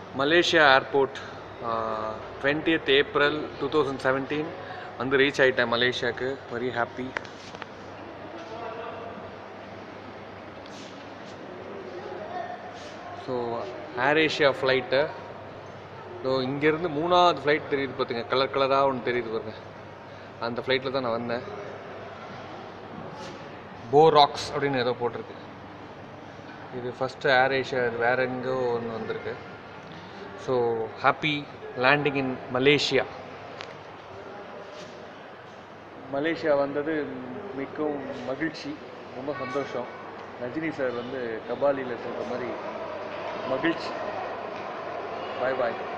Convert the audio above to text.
Malaysia airport 20th April 2017 வந்து reach ஆகிட்டேன் மலேசியாவுக்கு. Very happy. So Air Asia flight இங்கேருந்து 3வது ஃப்ளைட் தெரியுது பார்த்துங்க, கலர் கலராக ஒன்று தெரியுது பாருங்க. அந்த ஃப்ளைட்டில் தான் நான் வந்தேன். போ ராக்ஸ் அப்படின்னு ஏதோ போட்டிருக்கு. இது ஃபஸ்ட்டு ஏர் ஏஷியா, இது வேறு எங்கேயோ ஒன்று வந்திருக்கு. So happy landing in Malaysia. Malaysia வந்தது மிகவும் மகிழ்ச்சி, ரொம்ப சந்தோஷம். ரஜினி சார் வந்து கபாலியில் சொல்கிற மாதிரி மகிழ்ச்சி. பாய் பாய்.